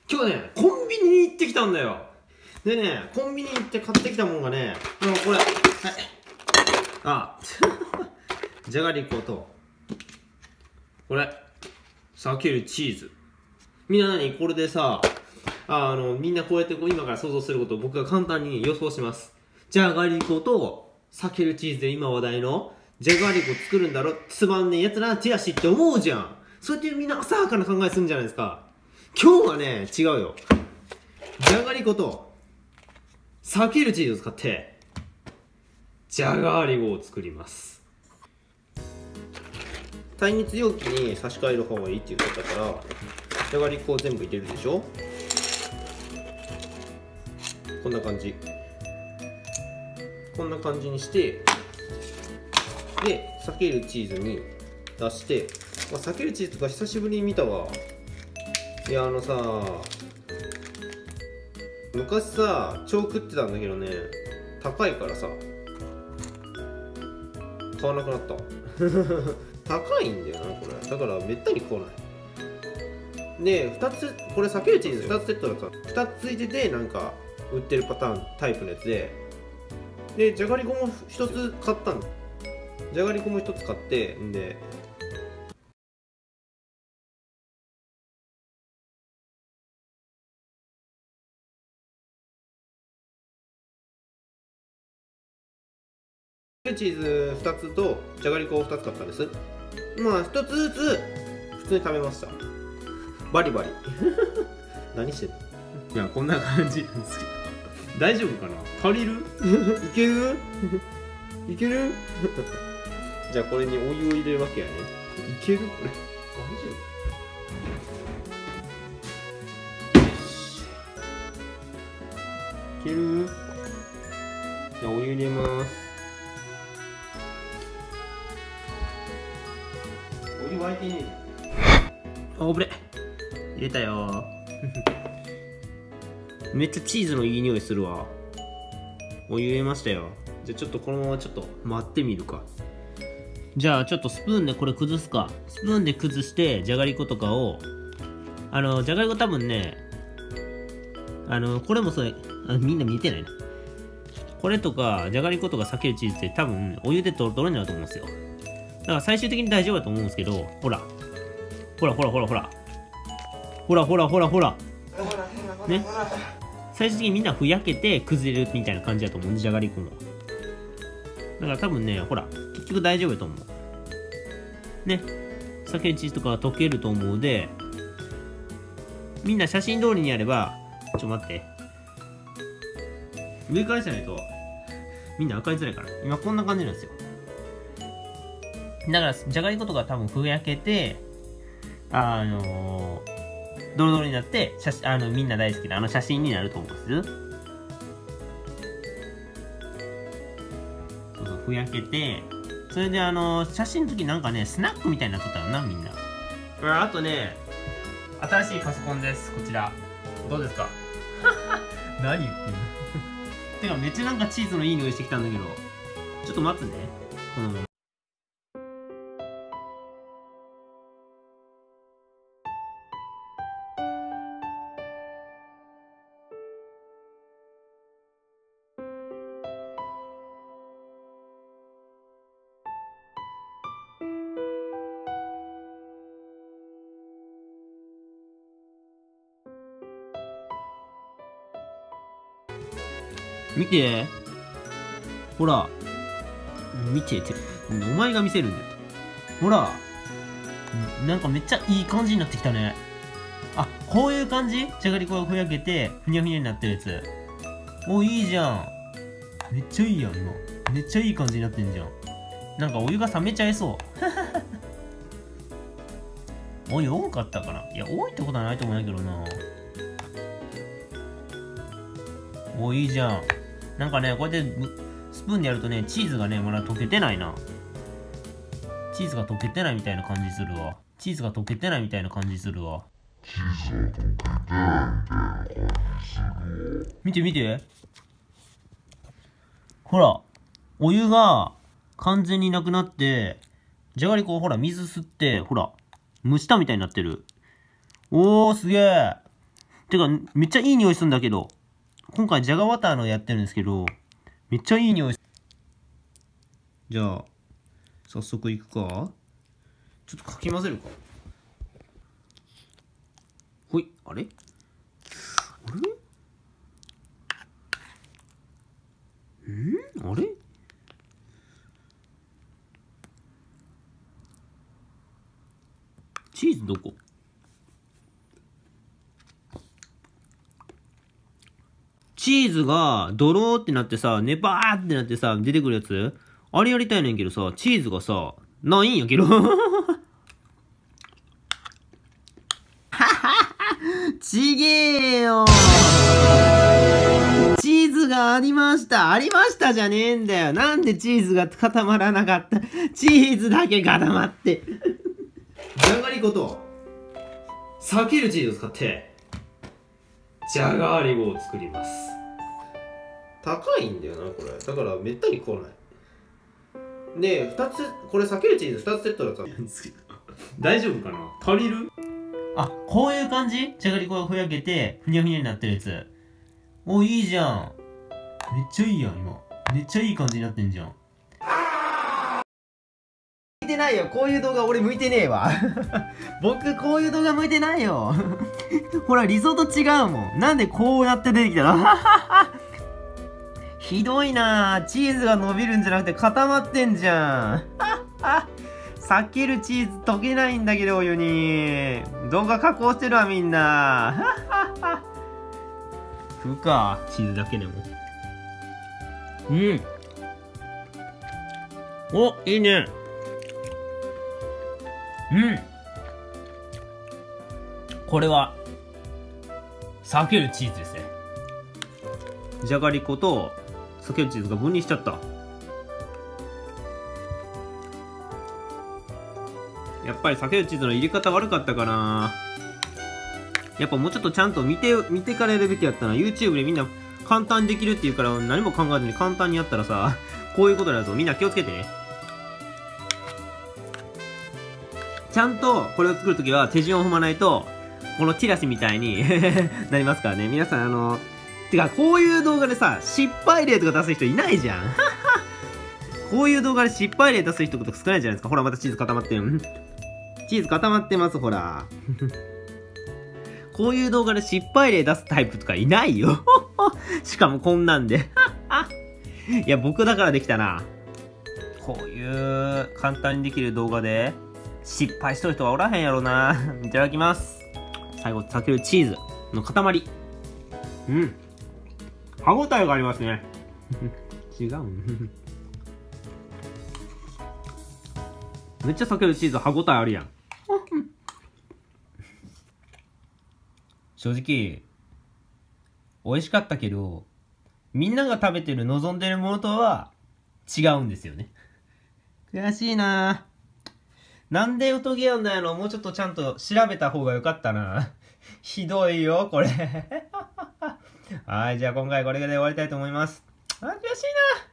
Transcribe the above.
今日ね、コンビニに行ってきたんだよ。でね、コンビニに行って買ってきたもんがね、これ、はい。あ、じゃがりこと、これ、避けるチーズ。みんなこれでさ、みんなこうやって今から想像することを僕が簡単に予想します。じゃがりこと避けるチーズで今話題のじゃがりこ作るんだろ、つまんねえやつら手足って思うじゃん。そうやってみんな浅はかな考えするんじゃないですか。今日はね、違うよ。じゃがりこと避けるチーズを使ってじゃがりこを作ります。耐熱容器に差し替える方がいいって言ってたから、じゃがりこを全部入れるでしょ。こんな感じ。こんな感じにして、で、避けるチーズに出して、避けるチーズとか久しぶりに見たわ。いや、昔さ、超食ってたんだけどね、高いからさ、買わなくなった。高いんだよな、これ。だからめったに食わない。で、2つ、これ避けるチーズ2つセットだったら2つついてて、なんか、売ってるタイプのやつで、じゃがりこも1つ買ったんだ。じゃがりこも1つ買って、んで、チーズ2つとじゃがりこを2つ買ったんです。まあ1つずつ普通に食べました。バリバリ。何してんの？いや、こんな感じなんですけど。大丈夫かな？足りる？いける？いける？じゃあこれにお湯を入れるわけやね。いける？これ。大丈夫？いける？じゃあお湯入れます。お湯沸いてねえ。おぶれ入れたよ。めっちゃチーズのいい匂いするわ。お湯入れましたよ。じゃあちょっとこのままちょっと待ってみるか。じゃあちょっとスプーンでこれ崩すか。スプーンで崩してじゃがりことかを、じゃがりこ多分ね、これもそれ、みんな見てないな。これとかじゃがりことか避けるチーズって多分お湯でトロトロになると思うんですよ。だから最終的に大丈夫だと思うんですけど、ほら。ほらほらほらほら。ほらほらほらほら。ね。最終的にみんなふやけて崩れるみたいな感じだと思うんで、じゃがりこも。だから多分ね、ほら、結局大丈夫だと思う。ね。避けるチーズとかは溶けると思うで、みんな写真通りにやれば、ちょっと待って。上からじゃないと、みんな分かりづらいから。今こんな感じなんですよ。だから、じゃがりことか多分ふやけて、ドロドロになって、みんな大好きな写真になると思うんです。そうそう、ふやけて、それで写真の時なんかね、スナックみたいになっとったよな、みんな。あとね、新しいパソコンです、こちら。どうですか？何言ってんの？てか、めっちゃなんかチーズのいい匂いしてきたんだけど、ちょっと待つね、このまま。見て。ほら。見てって。お前が見せるんだよ。ほら。なんかめっちゃいい感じになってきたね。あ、こういう感じ？じゃがりこがふやけて、ふにゃふにゃになってるやつ。お、いいじゃん。めっちゃいいやん、今。めっちゃいい感じになってんじゃん。なんかお湯が冷めちゃいそう。お湯多かったかな？いや、多いってことはないと思うんだけどな。お、いいじゃん。なんかね、こうやってスプーンでやるとね、チーズがね、まだ溶けてないな。チーズが溶けてないみたいな感じするわ。チーズが溶けてないみたいな感じするわ。見て見て。ほら、お湯が完全になくなって、じゃがりこほら、水吸って、ほら、蒸したみたいになってる。おー、すげえ。 てか、めっちゃいい匂いするんだけど。今回ジャガバターのやってるんですけど、めっちゃいい匂い。じゃあ、早速いくか。ちょっとかき混ぜるか。ほい、あれあれチーズどこ？チーズがドローってなってさ、ネバーってなってさ、出てくるやつあれやりたいねんけどさ、チーズがさ、ないんやけど。ちげえよチーズがありましたありましたじゃねえんだよ。なんでチーズが固まらなかった。チーズだけ固まって。じゃがりこと避けるチーズを使ってじゃがりこを作ります。高いんだよなこれ。だからめったに来ないで、2つこれ避けるチーズ2つセットだったら大丈夫かな。足りる。あ、こういう感じ。じゃがりこがふやけてふにゃふにゃになってるやつ。お、いいじゃん。めっちゃいいやん今。めっちゃいい感じになってんじゃん。向いてないよ。こういう動画俺向いてねえわ。僕こういう動画向いてないよ。ほら理想と違うもん。なんでこうやって出てきたの。ひどいなぁ。チーズが伸びるんじゃなくて固まってんじゃん。避けるチーズ溶けないんだけどお湯に。動画加工してるわみんな。食うかチーズだけでも。お、いいね。これは避けるチーズですね。じゃがりこと避けるチーズが分離しちゃった。やっぱり避けるチーズの入れ方悪かったかな。やっぱもうちょっとちゃんと見てからやるべきやったな。YouTube でみんな簡単にできるって言うから何も考えずに簡単にやったらさ、こういうことだぞ。みんな気をつけてね。ちゃんとこれを作るときは手順を踏まないと、このチラシみたいになりますからね。皆さんてかこういう動画でさ、失敗例とか出す人いないじゃん。こういう動画で失敗例出す人とか少ないじゃないですか。ほらまたチーズ固まってる。チーズ固まってます、ほら。こういう動画で失敗例出すタイプとかいないよ。しかもこんなんで。いや、僕だからできたな。こういう簡単にできる動画で失敗しとる人はおらへんやろな。いただきます。最後、避けるチーズの塊。歯ごたえがありますね。違う。めっちゃ避けるチーズ歯ごたえあるやん。正直美味しかったけど、みんなが食べてる望んでるものとは違うんですよね。悔しいな。なんで疎げやんだよ。もうちょっとちゃんと調べた方がよかったな。ひどいよこれ。はい、じゃあ今回これで終わりたいと思います。あ、悔しいな。